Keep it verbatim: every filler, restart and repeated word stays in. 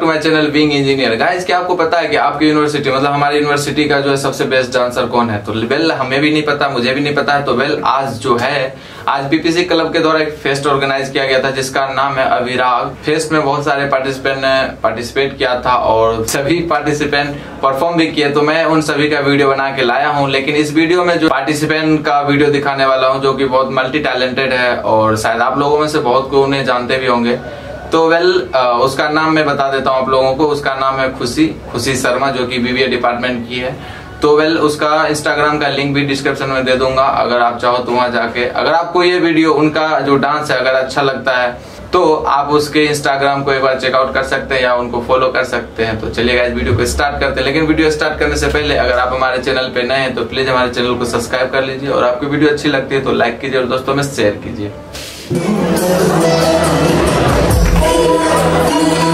To my channel being engineer. Guys क्या आपको पता है कि आपकी यूनिवर्सिटी मतलब हमारी यूनिवर्सिटी का जो है सबसे बेस्ट डांसर कौन है? तो वेल हमें भी नहीं पता, मुझे भी नहीं पता है। तो वेल आज जो है आज बीपीसी क्लब के द्वारा एक फेस्ट ऑर्गेनाइज किया गया था जिसका नाम है अभिराग। फेस्ट में बहुत सारे पार्टिसिपेंट ने पार्टिसिपेट किया था और सभी पार्टिसिपेंट परफॉर्म भी किए। तो मैं उन सभी का वीडियो बना के लाया हूँ, लेकिन इस वीडियो में जो पार्टिसिपेंट का वीडियो दिखाने वाला हूँ जो कि बहुत मल्टी टैलेंटेड है और शायद आप लोगों में से बहुत को उन्हें जानते भी होंगे। तो वेल उसका नाम मैं बता देता हूँ आप लोगों को। उसका नाम है खुशी खुशी शर्मा, जो कि बीबीए डिपार्टमेंट की है। तो वेल उसका इंस्टाग्राम का लिंक भी डिस्क्रिप्शन में दे दूंगा, अगर आप चाहो तो वहां जाके अगर आपको ये वीडियो उनका जो डांस है अगर अच्छा लगता है तो आप उसके इंस्टाग्राम को एक बार चेकआउट कर सकते हैं या उनको फॉलो कर सकते हैं। तो चलिए इस वीडियो को स्टार्ट करते हैं। लेकिन वीडियो स्टार्ट करने से पहले अगर आप हमारे चैनल पे नए हैं तो प्लीज हमारे चैनल को सब्सक्राइब कर लीजिए और आपकी वीडियो अच्छी लगती है तो लाइक कीजिए और दोस्तों में शेयर कीजिए।